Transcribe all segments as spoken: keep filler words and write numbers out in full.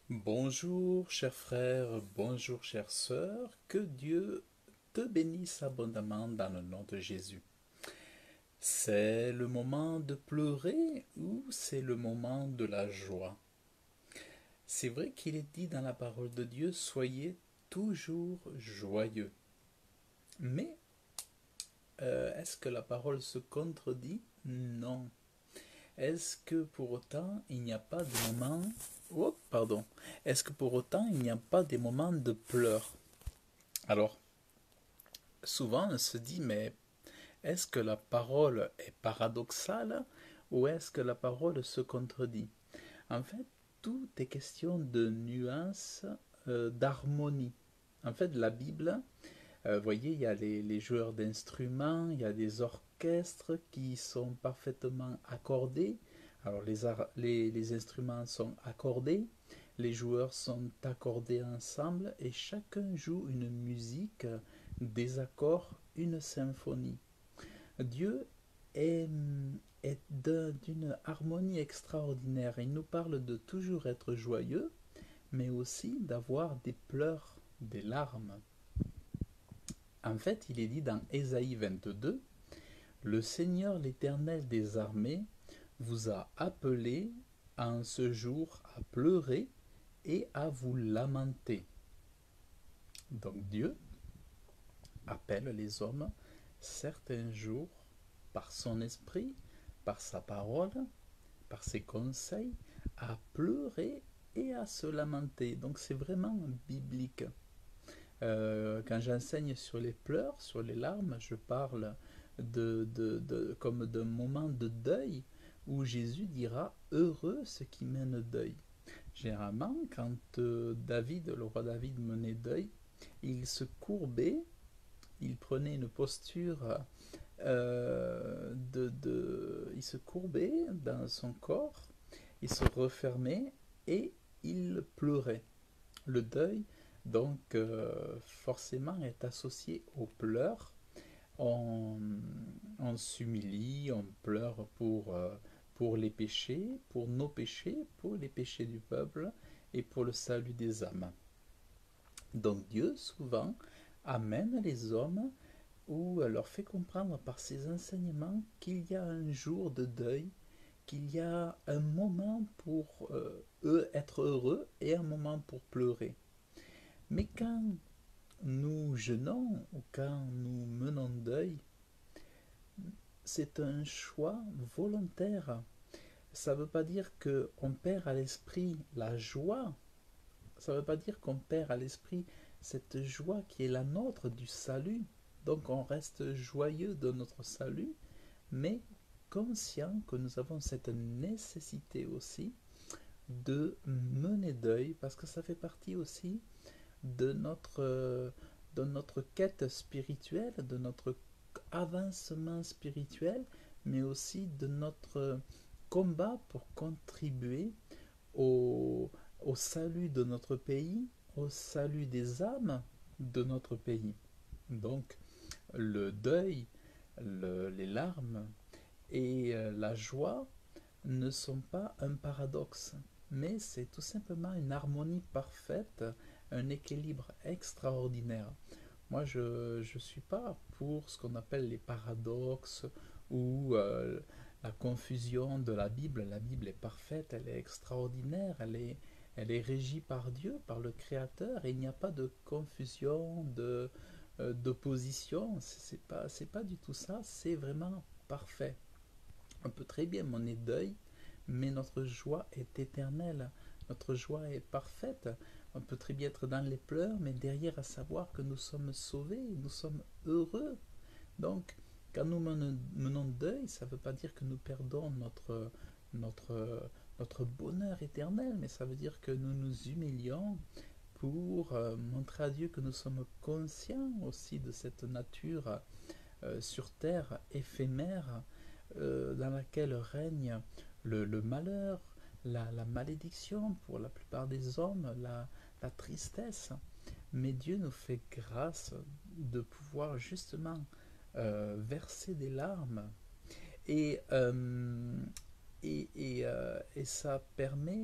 Bonjour, chers frères, bonjour, chères sœurs, que Dieu te bénisse abondamment dans le nom de Jésus. C'est le moment de pleurer ou c'est le moment de la joie? C'est vrai qu'il est dit dans la parole de Dieu, soyez toujours joyeux. Mais euh, est-ce que la parole se contredit? Non. Est-ce que pour autant il n'y a pas de moments... Oh, pardon. Est-ce que pour autant il n'y a pas des moments de pleurs? Alors, souvent on se dit, mais est-ce que la parole est paradoxale ou est-ce que la parole se contredit? En fait, tout est question de nuances, euh, d'harmonie. En fait, la Bible, euh, vous voyez, il y a les, les joueurs d'instruments, il y a des orchestres qui sont parfaitement accordés. Alors, les, les, les instruments sont accordés, les joueurs sont accordés ensemble et chacun joue une musique, des accords, une symphonie. Dieu est, est d'une harmonie extraordinaire. Il nous parle de toujours être joyeux, mais aussi d'avoir des pleurs, des larmes. En fait, il est dit dans Ésaïe vingt-deux, le Seigneur l'Éternel des armées vous a appelé en ce jour à pleurer et à vous lamenter. Donc Dieu appelle les hommes certains jours par son esprit, par sa parole, par ses conseils, à pleurer et à se lamenter. Donc c'est vraiment biblique. Euh, quand j'enseigne sur les pleurs, sur les larmes, je parle de, de, de, comme d'un moment de deuil où Jésus dira « Heureux ceux qui mènent deuil ». Généralement, quand euh, David, le roi David menait deuil, il se courbait, il prenait une posture euh, de, de... Il se courbait dans son corps, il se refermait et il pleurait. Le deuil, donc, euh, forcément, est associé aux pleurs. On, on s'humilie, on pleure pour, euh, pour les péchés, pour nos péchés, pour les péchés du peuple et pour le salut des âmes. Donc Dieu, souvent, amène les hommes ou leur fait comprendre par ses enseignements qu'il y a un jour de deuil, qu'il y a un moment pour euh, eux être heureux et un moment pour pleurer. Mais quand nous jeûnons ou quand nous menons deuil, c'est un choix volontaire. Ça ne veut pas dire qu'on perd à l'esprit la joie, ça ne veut pas dire qu'on perd à l'esprit cette joie qui est la nôtre du salut. Donc on reste joyeux de notre salut, mais conscient que nous avons cette nécessité aussi de mener deuil, parce que ça fait partie aussi de notre, de notre quête spirituelle, de notre avancement spirituel, mais aussi de notre combat pour contribuer au, au salut de notre pays, au salut des âmes de notre pays. Donc, le deuil, le, les larmes et euh, la joie ne sont pas un paradoxe, mais c'est tout simplement une harmonie parfaite, un équilibre extraordinaire. Moi, je ne suis pas pour ce qu'on appelle les paradoxes ou euh, la confusion de la Bible. La Bible est parfaite, elle est extraordinaire, elle est, elle est régie par Dieu, par le Créateur, et il n'y a pas de confusion, de, euh, d'opposition. C'est pas, c'est pas du tout ça, c'est vraiment parfait. On peut très bien mener deuil, mais notre joie est éternelle, notre joie est parfaite. On peut très bien être dans les pleurs, mais derrière à savoir que nous sommes sauvés, nous sommes heureux. Donc, quand nous menons deuil, ça ne veut pas dire que nous perdons notre, notre, notre bonheur éternel, mais ça veut dire que nous nous humilions pour euh, montrer à Dieu que nous sommes conscients aussi de cette nature euh, sur terre éphémère euh, dans laquelle règne le, le malheur, la, la malédiction pour la plupart des hommes, la, la tristesse. Mais Dieu nous fait grâce de pouvoir justement euh, verser des larmes et, euh, et, et, euh, et ça permet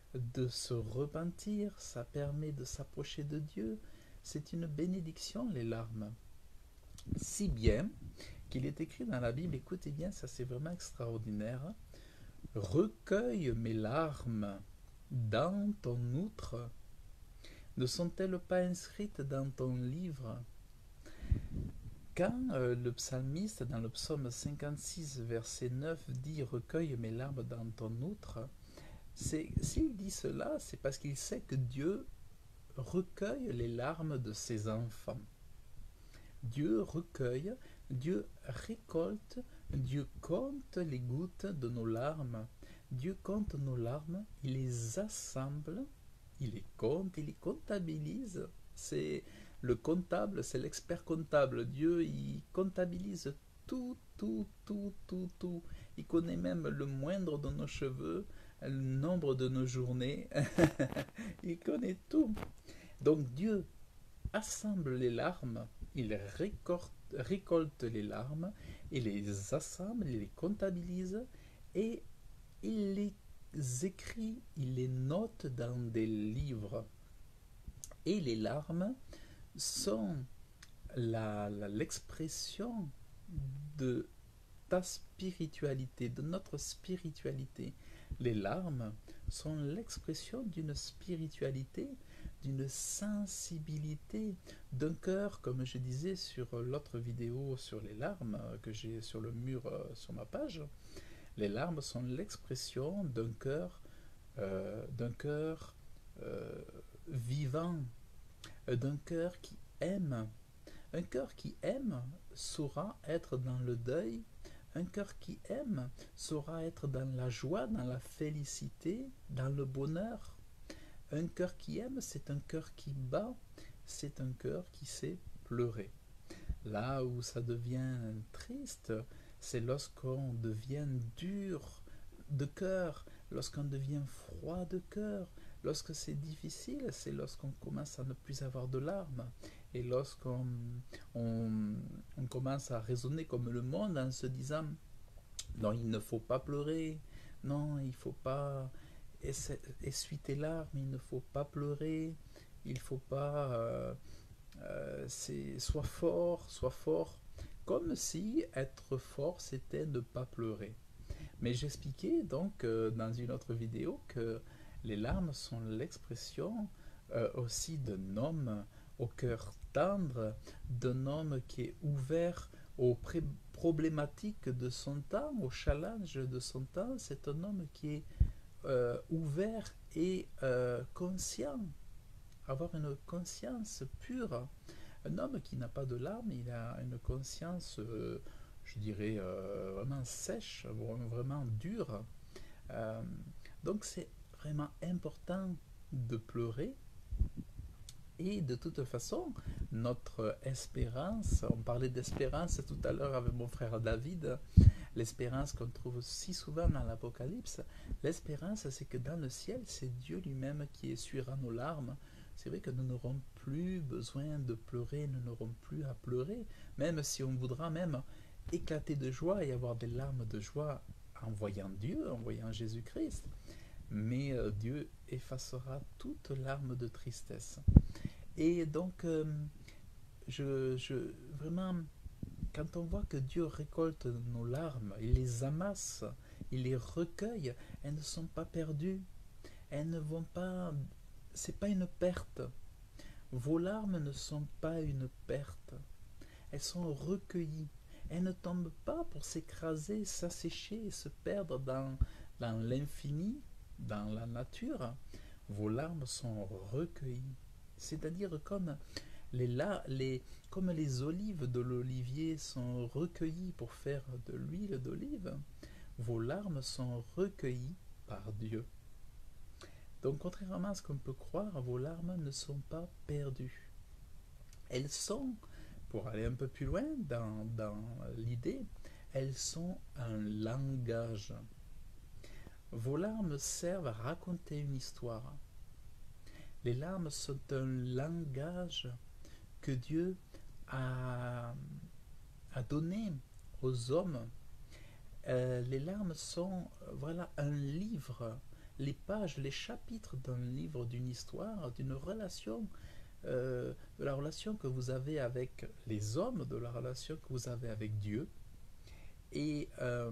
de se repentir, ça permet de s'approcher de Dieu. C'est une bénédiction, les larmes. Si bien qu'il est écrit dans la Bible, écoutez bien, ça c'est vraiment extraordinaire. Recueille mes larmes dans ton outre. Ne sont-elles pas inscrites dans ton livre? Quand euh, le psalmiste, dans le psaume cinquante-six, verset neuf, dit « Recueille mes larmes dans ton outre », s'il dit cela, c'est parce qu'il sait que Dieu recueille les larmes de ses enfants. Dieu recueille, Dieu récolte, Dieu compte les gouttes de nos larmes. Dieu compte nos larmes, il les assemble, il les compte, il les comptabilise. C'est le comptable, c'est l'expert comptable. Dieu, il comptabilise tout, tout, tout, tout, tout. Il connaît même le moindre de nos cheveux, le nombre de nos journées. Il connaît tout. Donc Dieu assemble les larmes, il récolte, récolte les larmes, il les assemble, il les comptabilise et il les écrit, il les note dans des livres. Et les larmes sont l'expression de ta spiritualité, de notre spiritualité. Les larmes sont l'expression d'une spiritualité, d'une sensibilité, d'un cœur, comme je disais sur l'autre vidéo sur les larmes que j'ai sur le mur sur ma page. Les larmes sont l'expression d'un cœur, euh, d'un cœur euh, vivant, d'un cœur qui aime. Un cœur qui aime saura être dans le deuil. Un cœur qui aime saura être dans la joie, dans la félicité, dans le bonheur. Un cœur qui aime, c'est un cœur qui bat, c'est un cœur qui sait pleurer. Là où ça devient triste, c'est lorsqu'on devient dur de cœur, lorsqu'on devient froid de cœur. Lorsque c'est difficile, c'est lorsqu'on commence à ne plus avoir de larmes. Et lorsqu'on on, on commence à raisonner comme le monde en se disant « Non, il ne faut pas pleurer. Non, il ne faut pas essuyer tes larmes. Il ne faut pas pleurer. Il ne faut pas... Euh, euh, sois fort, sois fort. » Comme si être fort, c'était ne pas pleurer. Mais j'expliquais donc euh, dans une autre vidéo que les larmes sont l'expression euh, aussi d'un homme au cœur tendre, d'un homme qui est ouvert aux problématiques de son temps, aux challenges de son temps. C'est un homme qui est euh, ouvert et euh, conscient, avoir une conscience pure. Un homme qui n'a pas de larmes, il a une conscience, euh, je dirais, euh, vraiment sèche, vraiment dure. Euh, donc c'est vraiment important de pleurer. Et de toute façon, notre espérance, on parlait d'espérance tout à l'heure avec mon frère David, l'espérance qu'on trouve si souvent dans l'Apocalypse, l'espérance c'est que dans le ciel, c'est Dieu lui-même qui essuiera nos larmes. C'est vrai que nous n'aurons plus besoin de pleurer, nous n'aurons plus à pleurer, même si on voudra même éclater de joie et avoir des larmes de joie en voyant Dieu, en voyant Jésus-Christ. Mais euh, Dieu effacera toute larme de tristesse. Et donc, euh, je, je, vraiment, quand on voit que Dieu récolte nos larmes, il les amasse, il les recueille, elles ne sont pas perdues, elles ne vont pas, c'est pas une perte. Vos larmes ne sont pas une perte, elles sont recueillies, elles ne tombent pas pour s'écraser, s'assécher et se perdre dans, dans l'infini, dans la nature. Vos larmes sont recueillies. C'est-à-dire comme les, la, les, comme les olives de l'olivier sont recueillies pour faire de l'huile d'olive, vos larmes sont recueillies par Dieu. Donc contrairement à ce qu'on peut croire, vos larmes ne sont pas perdues. Elles sont, pour aller un peu plus loin dans, dans l'idée, elles sont un langage. Vos larmes servent à raconter une histoire. Les larmes sont un langage que Dieu a, a donné aux hommes. Euh, les larmes sont voilà, un livre, les pages, les chapitres d'un livre, d'une histoire, d'une relation, euh, de la relation que vous avez avec les hommes, de la relation que vous avez avec Dieu, et euh,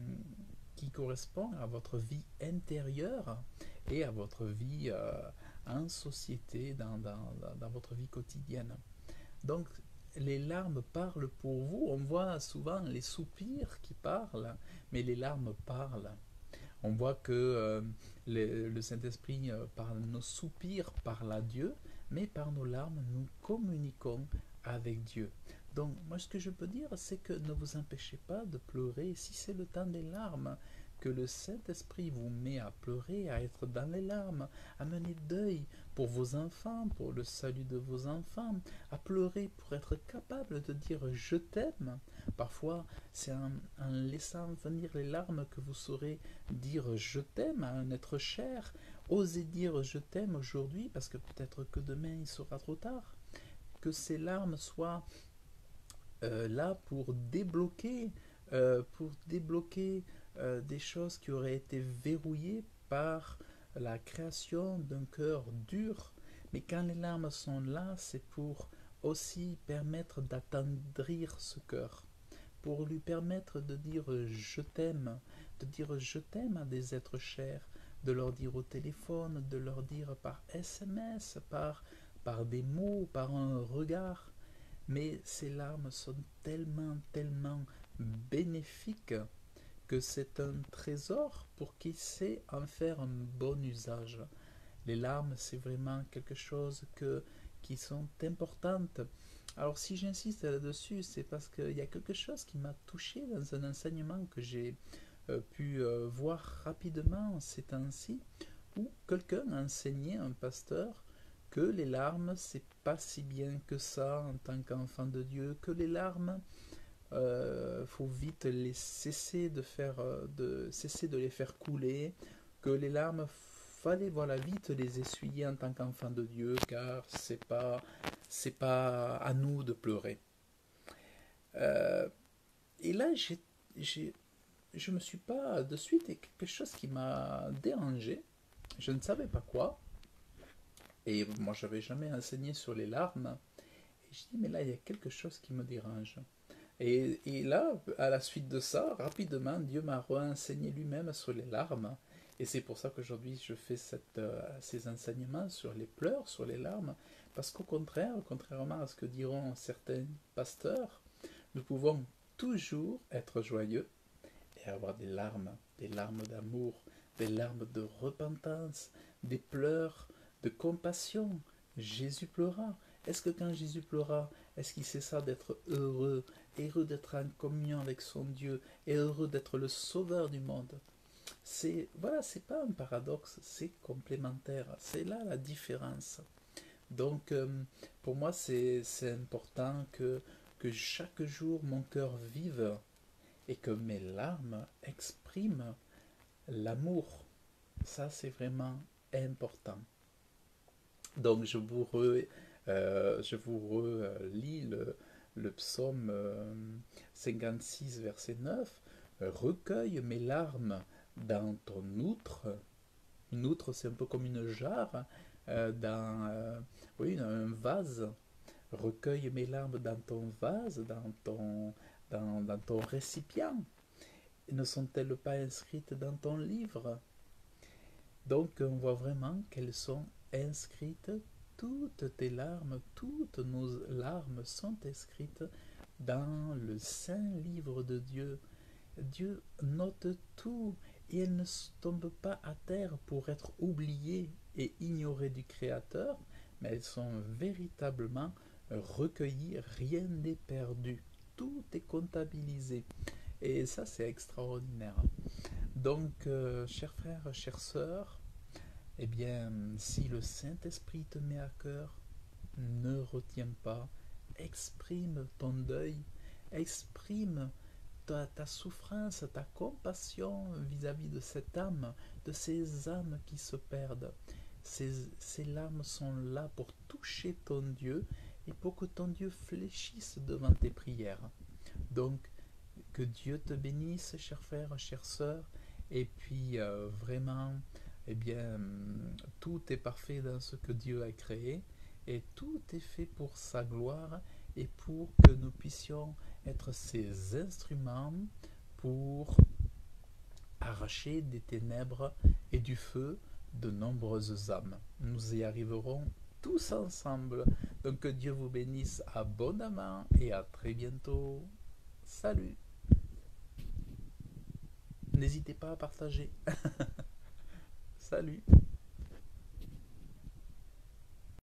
qui correspond à votre vie intérieure et à votre vie euh, en société, dans, dans, dans votre vie quotidienne. Donc, les larmes parlent pour vous. On voit souvent les soupirs qui parlent, mais les larmes parlent. On voit que euh, le, le Saint-Esprit, euh, par nos soupirs, parle à Dieu, mais par nos larmes, nous communiquons avec Dieu. Donc, moi, ce que je peux dire, c'est que ne vous empêchez pas de pleurer. Si c'est le temps des larmes, que le Saint-Esprit vous met à pleurer, à être dans les larmes, à mener deuil pour vos enfants, pour le salut de vos enfants, à pleurer pour être capable de dire « je t'aime ». Parfois, c'est en, en laissant venir les larmes que vous saurez dire « je t'aime » à un être cher. Osez dire « je t'aime » aujourd'hui, parce que peut-être que demain il sera trop tard. Que ces larmes soient euh, là pour débloquer, euh, pour débloquer euh, des choses qui auraient été verrouillées par la création d'un cœur dur. Mais quand les larmes sont là, c'est pour aussi permettre d'attendrir ce cœur, pour lui permettre de dire je t'aime, de dire je t'aime à des êtres chers, de leur dire au téléphone, de leur dire par S M S, par, par des mots, par un regard. Mais ces larmes sont tellement, tellement bénéfiques que c'est un trésor pour qui sait en faire un bon usage. Les larmes, c'est vraiment quelque chose que, qui sont importantes. Alors si j'insiste là-dessus, c'est parce qu'il y a quelque chose qui m'a touché dans un enseignement que j'ai euh, pu euh, voir rapidement ces temps-ci, où quelqu'un enseignait, un pasteur, que les larmes, c'est pas si bien que ça en tant qu'enfant de Dieu, que les larmes, euh, faut vite les cesser de faire, de cesser de les faire couler, que les larmes fallait voilà vite les essuyer en tant qu'enfant de Dieu, car c'est pas c'est pas à nous de pleurer. Euh, et là, j'ai, j'ai, je me suis pas de suite et quelque chose qui m'a dérangé. Je ne savais pas quoi. Et moi, j'avais jamais enseigné sur les larmes. Et je dis, mais là, il y a quelque chose qui me dérange. Et, et là, à la suite de ça, rapidement, Dieu m'a re-enseigné lui-même sur les larmes. Et c'est pour ça qu'aujourd'hui, je fais cette, euh, ces enseignements sur les pleurs, sur les larmes. Parce qu'au contraire, contrairement à ce que diront certains pasteurs, nous pouvons toujours être joyeux et avoir des larmes, des larmes d'amour, des larmes de repentance, des pleurs de compassion. Jésus pleura. Est-ce que quand Jésus pleura, est-ce qu'il cessa d'être heureux, heureux d'être en communion avec son Dieu et heureux d'être le sauveur du monde? C'est voilà, c'est pas un paradoxe, c'est complémentaire. C'est là la différence. Donc, euh, pour moi, c'est c'est important que que chaque jour mon cœur vive et que mes larmes expriment l'amour. Ça, c'est vraiment important. Donc, je vous re, euh, je vous relis le, le psaume euh, cinquante-six, verset neuf. Recueille mes larmes dans ton outre. Une outre, c'est un peu comme une jarre, euh, dans euh, oui, un vase. Recueille mes larmes dans ton vase, dans ton, dans, dans ton récipient. Ne sont-elles pas inscrites dans ton livre? Donc on voit vraiment qu'elles sont inscrites, toutes tes larmes, toutes nos larmes sont inscrites dans le saint livre de Dieu. Dieu note tout et elles ne tombent pas à terre pour être oubliées et ignorées du Créateur, mais elles sont véritablement recueillies, rien n'est perdu, tout est comptabilisé. Et ça, c'est extraordinaire. Donc, euh, chers frères, chères sœurs, eh bien, si le Saint-Esprit te met à cœur, ne retiens pas, exprime ton deuil, exprime ta, ta souffrance, ta compassion vis-à-vis de cette âme, de ces âmes qui se perdent. Ces, ces larmes sont là pour toucher ton Dieu et pour que ton Dieu fléchisse devant tes prières. Donc, que Dieu te bénisse, chers frères, chères sœurs, et puis euh, vraiment, eh bien, tout est parfait dans ce que Dieu a créé et tout est fait pour sa gloire et pour que nous puissions être ses instruments pour arracher des ténèbres et du feu de nombreuses âmes. Nous y arriverons tous ensemble. Donc que Dieu vous bénisse abondamment et à très bientôt. Salut. N'hésitez pas à partager. Salut.